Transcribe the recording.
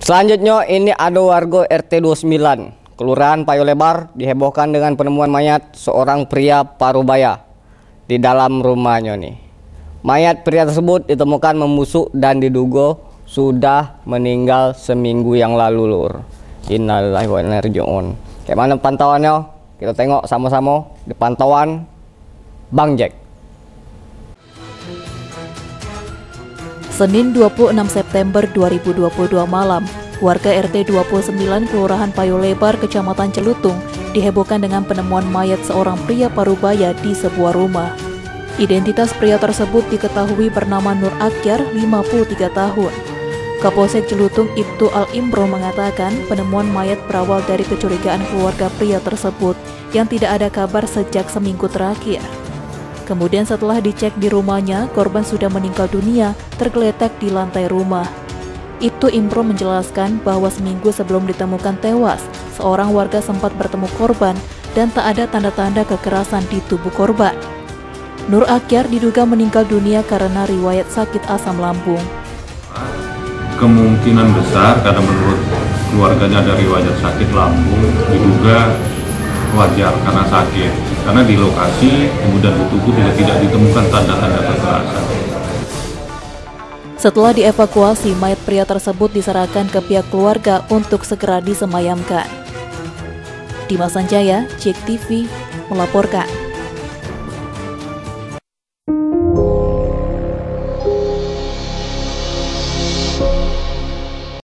Selanjutnya ini ada warga RT 29, Kelurahan Payolebar dihebohkan dengan penemuan mayat seorang pria Parubaya di dalam rumahnya nih. Mayat pria tersebut ditemukan membusuk dan diduga sudah meninggal seminggu yang lalu, lur. Innalillahi wa inna ilaihi raji'un. Kayak mana pantauannya? Kita tengok sama-sama di pantauan Bang Jack. Senin 26 September 2022 malam, warga RT 29 Kelurahan Payolebar, Kecamatan Celutung dihebohkan dengan penemuan mayat seorang pria Parubaya di sebuah rumah. Identitas pria tersebut diketahui bernama Nur Akyar, 53 tahun. Kapolsek Celutung Ibtu Al-Imro mengatakan penemuan mayat berawal dari kecurigaan keluarga pria tersebut yang tidak ada kabar sejak seminggu terakhir. Kemudian setelah dicek di rumahnya, korban sudah meninggal dunia tergeletak di lantai rumah. Ibtu Imro menjelaskan bahwa seminggu sebelum ditemukan tewas, seorang warga sempat bertemu korban dan tak ada tanda-tanda kekerasan di tubuh korban. Nur Akyar diduga meninggal dunia karena riwayat sakit asam lambung. Kemungkinan besar karena menurut keluarganya ada riwayat sakit lambung, diduga wajar karena sakit. Karena di lokasi kemudian di tubuh tidak ditemukan tanda-tanda kekerasan. Setelah dievakuasi, mayat pria tersebut diserahkan ke pihak keluarga untuk segera disemayamkan. Dimas Sanjaya, JEK TV, melaporkan.